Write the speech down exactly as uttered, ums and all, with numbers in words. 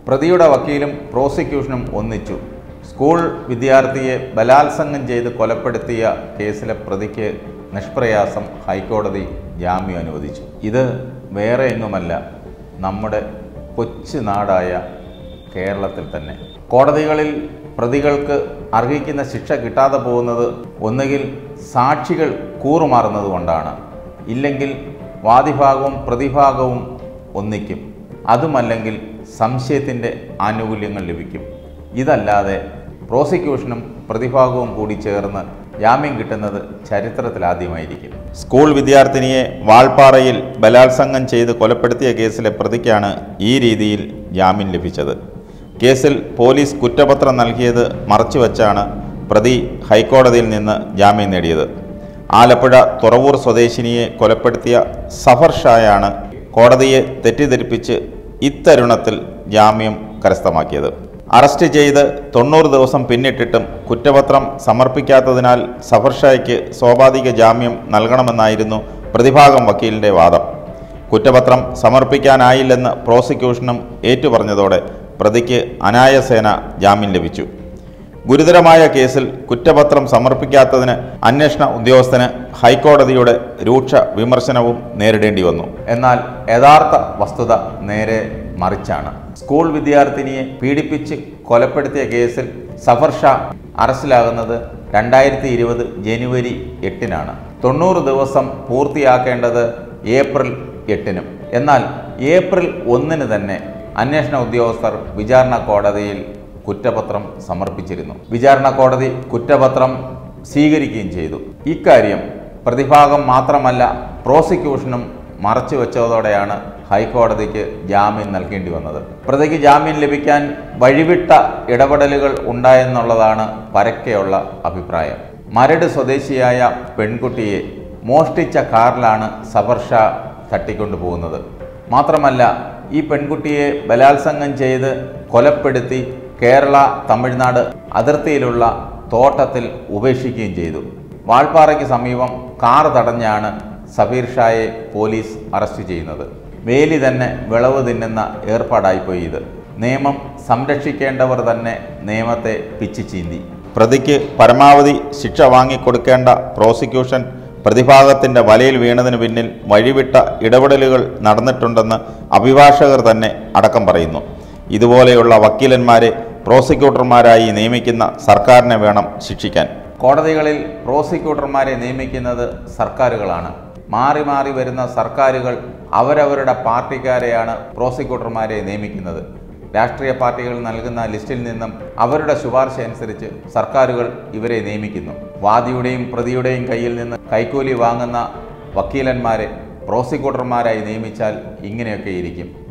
പ്രതിയുടെ വക്കീലും പ്രോസിക്യൂഷനും ഒന്നിച്ചു. സ്കൂൾ വിദ്യാർത്ഥിയെ ബലാത്സംഗം ചെയ്ത് കൊലപ്പെടുത്തിയ കേസിലെ പ്രതിക്ക് നിഷ്പ്രയാസം ഹൈക്കോടതി ജാമ്യം അനുവദിച്ചു. ഇത് വേറെ എങ്ങുമല്ല, നമ്മുടെ കൊച്ചു നാടായ കേരളത്തിൽ തന്നെ. കോടതികളിൽ പ്രതികൾക്ക് അർഹിക്കുന്ന ശിക്ഷ കിട്ടാതെ പോകുന്നത് ഒന്നുകിൽ സാക്ഷികൾ കൂറുമാറുന്നത് കൊണ്ടാണ്, ഇല്ലെങ്കിൽ വാദിഭാഗവും പ്രതിഭാഗവും ഒന്നിക്കും, അതുമല്ലെങ്കിൽ സംശയത്തിൻ്റെ ആനുകൂല്യങ്ങൾ ലഭിക്കും. ഇതല്ലാതെ പ്രോസിക്യൂഷനും പ്രതിഭാഗവും കൂടി ചേർന്ന് ജാമ്യം കിട്ടുന്നത് ചരിത്രത്തിലാദ്യമായിരിക്കും. സ്കൂൾ വിദ്യാർത്ഥിനിയെ വാൾപ്പാറയിൽ ബലാത്സംഗം ചെയ്ത് കൊലപ്പെടുത്തിയ കേസിലെ പ്രതിക്കാണ് ഈ രീതിയിൽ ജാമ്യം ലഭിച്ചത്. കേസിൽ പോലീസ് കുറ്റപത്രം നൽകിയത് മറച്ചുവെച്ചാണ് പ്രതി ഹൈക്കോടതിയിൽ നിന്ന് ജാമ്യം നേടിയത്. ആലപ്പുഴ തുറവൂർ സ്വദേശിനിയെ കൊലപ്പെടുത്തിയ സഫർ ഷായാണ് കോടതിയെ തെറ്റിദ്ധരിപ്പിച്ച് ഇത്തരുണത്തിൽ ജാമ്യം കരസ്ഥമാക്കിയത്. അറസ്റ്റ് ചെയ്ത് തൊണ്ണൂറ് ദിവസം പിന്നിട്ടിട്ടും കുറ്റപത്രം സമർപ്പിക്കാത്തതിനാൽ സഫർ ഷായ്ക്ക് സ്വാഭാവിക ജാമ്യം നൽകണമെന്നായിരുന്നു പ്രതിഭാഗം വക്കീലിൻ്റെ വാദം. കുറ്റപത്രം സമർപ്പിക്കാനായില്ലെന്ന് പ്രോസിക്യൂഷനും ഏറ്റുപറഞ്ഞതോടെ പ്രതിക്ക് അനായാസേന ജാമ്യം ലഭിച്ചു. ഗുരുതരമായ കേസിൽ കുറ്റപത്രം സമർപ്പിക്കാത്തതിന് അന്വേഷണ ഉദ്യോഗസ്ഥന് ഹൈക്കോടതിയുടെ രൂക്ഷ വിമർശനവും നേരിടേണ്ടി വന്നു. എന്നാൽ യഥാർത്ഥ വസ്തുത നേരെ മറിച്ചാണ്. സ്കൂൾ വിദ്യാർത്ഥിനിയെ പീഡിപ്പിച്ച് കൊലപ്പെടുത്തിയ കേസിൽ സഫർ ഷാ അറസ്റ്റിലാകുന്നത് രണ്ടായിരത്തി ഇരുപത് ജനുവരി എട്ടിനാണ്. തൊണ്ണൂറ് ദിവസം പൂർത്തിയാക്കേണ്ടത് ഏപ്രിൽ എട്ടിനും. എന്നാൽ ഏപ്രിൽ ഒന്നിന് തന്നെ അന്വേഷണ ഉദ്യോഗസ്ഥർ വിചാരണ കോടതിയിൽ കുറ്റപത്രം സമർപ്പിച്ചിരുന്നു. വിചാരണ കോടതി കുറ്റപത്രം സ്വീകരിക്കുകയും ചെയ്തു. ഇക്കാര്യം പ്രതിഭാഗം മാത്രമല്ല പ്രോസിക്യൂഷനും മറച്ചുവെച്ചതോടെയാണ് ഹൈക്കോടതിക്ക് ജാമ്യം നൽകേണ്ടി വന്നത്. പ്രതിക്ക് ജാമ്യം ലഭിക്കാൻ വഴിവിട്ട ഇടപെടലുകൾ ഉണ്ടായെന്നുള്ളതാണ് പരക്കെയുള്ള അഭിപ്രായം. മരട് സ്വദേശിയായ പെൺകുട്ടിയെ മോഷ്ടിച്ച കാറിലാണ് സഫർ ഷാ തട്ടിക്കൊണ്ടുപോകുന്നത്. മാത്രമല്ല, ഈ പെൺകുട്ടിയെ ബലാത്സംഗം ചെയ്ത് കൊലപ്പെടുത്തി കേരള തമിഴ്നാട് അതിർത്തിയിലുള്ള തോട്ടത്തിൽ ഉപേക്ഷിക്കുകയും ചെയ്തു. വാൾപ്പാറയ്ക്ക് സമീപം കാർ തടഞ്ഞാണ് സഫീർ ഷായെ പോലീസ് അറസ്റ്റ് ചെയ്യുന്നത്. വേലി തന്നെ വിളവ് തിന്നുന്ന ഏർപ്പാടായിപ്പോയി ഇത്. നിയമം സംരക്ഷിക്കേണ്ടവർ തന്നെ നിയമത്തെ പിച്ചു ചീന്തി. പ്രതിക്ക് പരമാവധി ശിക്ഷ വാങ്ങിക്കൊടുക്കേണ്ട പ്രോസിക്യൂഷൻ പ്രതിഭാഗത്തിൻ്റെ വലയിൽ വീണതിന് പിന്നിൽ വഴിവിട്ട ഇടപെടലുകൾ നടന്നിട്ടുണ്ടെന്ന് അഭിഭാഷകർ തന്നെ അടക്കം പറയുന്നു. ഇതുപോലെയുള്ള വക്കീലന്മാരെ പ്രോസിക്യൂട്ടർമാരായി നിയമിക്കുന്ന സർക്കാരിനെ വേണം ശിക്ഷിക്കാൻ. കോടതികളിൽ പ്രോസിക്യൂട്ടർമാരെ നിയമിക്കുന്നത് സർക്കാരുകളാണ്. മാറി മാറി വരുന്ന സർക്കാരുകൾ അവരവരുടെ പാർട്ടിക്കാരെയാണ് പ്രോസിക്യൂട്ടർമാരെ നിയമിക്കുന്നത്. രാഷ്ട്രീയ പാർട്ടികൾ നൽകുന്ന ലിസ്റ്റിൽ നിന്നും അവരുടെ ശുപാർശ അനുസരിച്ച് സർക്കാരുകൾ ഇവരെ നിയമിക്കുന്നു. വാദിയുടെയും പ്രതിയുടെയും കയ്യിൽ നിന്ന് കൈക്കൂലി വാങ്ങുന്ന വക്കീലന്മാരെ പ്രോസിക്യൂട്ടർമാരായി നിയമിച്ചാൽ ഇങ്ങനെയൊക്കെ ഇരിക്കും.